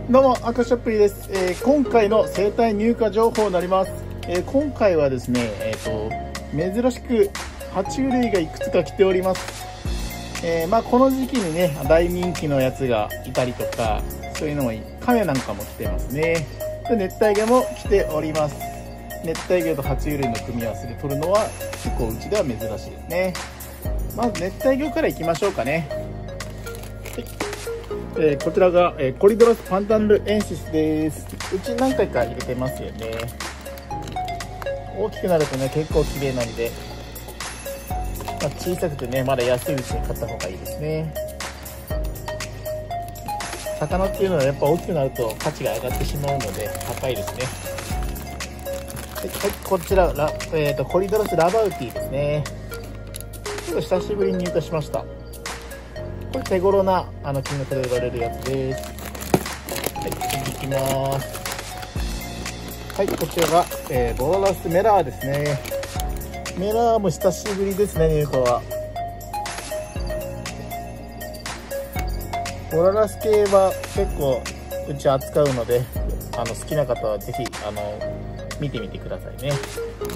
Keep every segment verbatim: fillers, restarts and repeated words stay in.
どうも、アクショップリです。えー、今回の生態入荷情報になります。えー、今回はですね、えっと、珍しく爬虫類がいくつか来ております。えー、まあこの時期にね、大人気のやつがいたりとか、そういうのもいい。カメなんかも来てますね。で、熱帯魚も来ております。熱帯魚と爬虫類の組み合わせで取るのは結構うちでは珍しいですね。まず熱帯魚からいきましょうかね。はい。えー、こちらが、えー、コリドラスパンタンルエンシスです。うち何回か入れてますよね。大きくなるとね、結構綺麗なんで、まあ、小さくてね、まだ安いうちに買った方がいいですね。魚っていうのはやっぱ大きくなると価値が上がってしまうので高いですね。はい、はい、こちらラ、えーと、コリドラスラバウティですね。ちょっと久しぶりに入荷しました。これ手頃なあの金額で売られるやつです。はい、次いきます。はい、こちらが、えー、ボロラスメラーですね。メラーも久しぶりですね、入荷は。ボロラス系は結構うち扱うので、あの好きな方はぜひあの見てみてくださいね。はい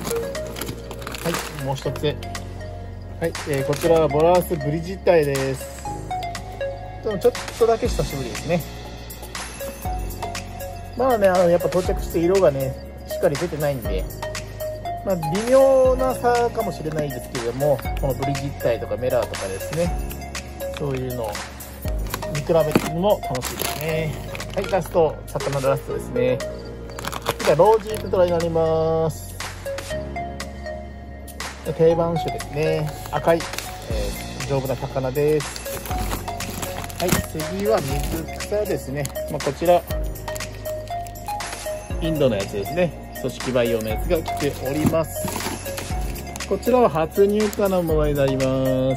、もう一つ。はい、えー、こちらはボロラスブリジッタイです。でもちょっとだけ久しぶりですね。まあね、あのやっぱ到着して色がねしっかり出てないんで、まあ、微妙な差かもしれないですけれども、このブリジッタイとかメラーとかですね、そういうのを見比べてるのも楽しいですね。はい、ラスト、魚のラストですね。次はロージーテトラになります。定番種ですね。赤い、えー、丈夫な魚です。はい、次は水草ですね。まあ、こちらインドのやつですね。組織培養のやつが来ております。こちらは初入荷のものになります。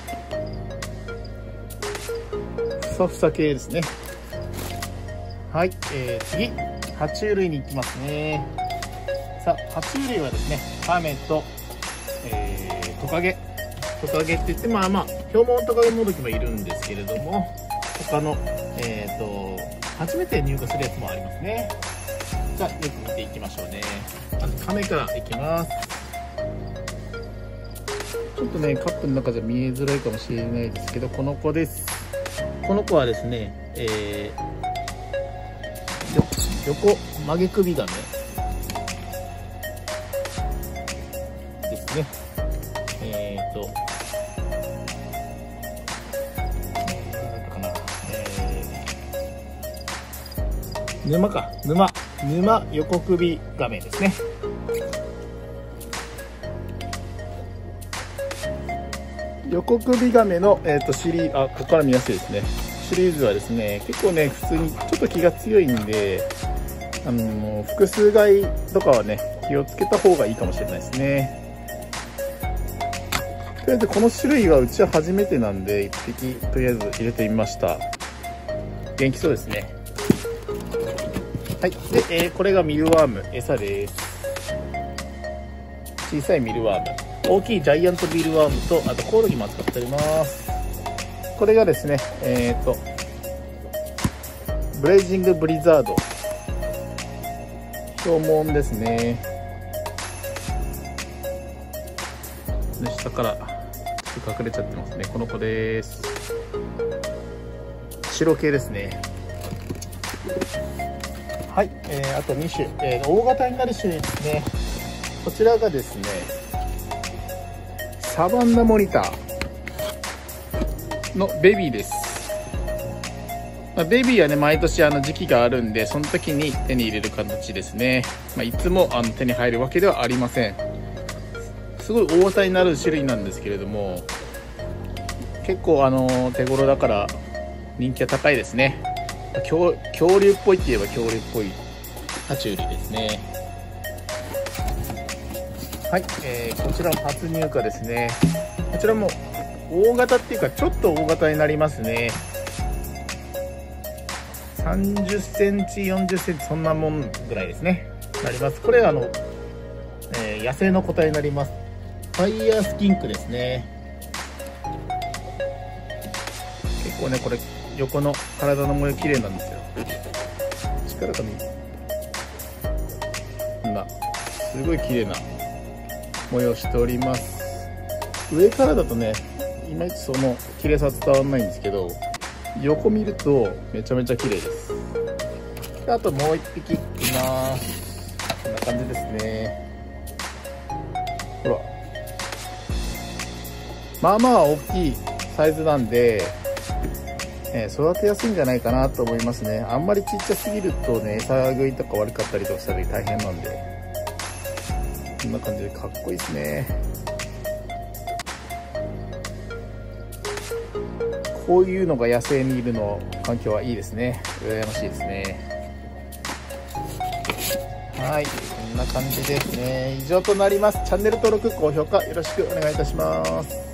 ふさふさ系ですね。はい、えー、次爬虫類に行きますね。さあ、爬虫類はですね、カメと、えー、トカゲトカゲって言って、まあまあヒョウモントカゲモドキもいるんですけれども、他のえっと初めて入荷するやつもありますね。じゃあよく見ていきましょうね。まずカメからいきます。ちょっとねカップの中じゃ見えづらいかもしれないですけど、この子です。この子はですね、えー、横曲げ首ガメですね。えっと沼か沼沼横首ガメですね。横首ガメの、えー、とシリーズ、あ、ここから見やすいですね。シリーズはですね、結構ね普通にちょっと気が強いんで、あのー、複数買いとかはね気をつけた方がいいかもしれないですね。とりあえずこの種類はうちは初めてなんでいっぴきとりあえず入れてみました。元気そうですね。はい、で、えー、これがミルワーム餌です。小さいミルワーム、大きいジャイアントミルワームと、あとコオロギも扱っております。これがですね、えっとブレイジングブリザードヒョウモンですね。で、下からちょっと隠れちゃってますね。この子です。白系ですね。はい、えー、あとに種、えー、大型になる種類ですね。こちらがですね、サバンナモニターのベビーです。まあ、ベビーはね、毎年あの時期があるんで、その時に手に入れる形ですね。まあ、いつもあの手に入るわけではありません。すごい大型になる種類なんですけれども、結構あの手頃だから人気が高いですね。恐, 恐竜っぽいって言えば恐竜っぽい爬虫類ですね。はい、えー、こちらも初入荷ですね。こちらも大型っていうかちょっと大型になりますね。さんじゅっセンチよんじゅっセンチそんなもんぐらいですねなります。これあの、えー、野生の個体になります。ファイヤースキンクですね。結構ねこれ横の体の模様綺麗なんですよ。 すからかみ。こんな、すごい綺麗な模様しております。上からだとね、いまいちその綺麗さ伝わらないんですけど、横見るとめちゃめちゃ綺麗です。であともう一匹います。こんな感じですね。ほら。まあまあ大きいサイズなんで、えー、育てやすいんじゃないかなと思いますね。あんまりちっちゃすぎるとね、餌食いとか悪かったりとかしたら大変なんで。こんな感じでかっこいいですね。こういうのが野生にいるの環境はいいですね。羨ましいですね。はい、こんな感じですね。以上となります。チャンネル登録、高評価よろしくお願いいたします。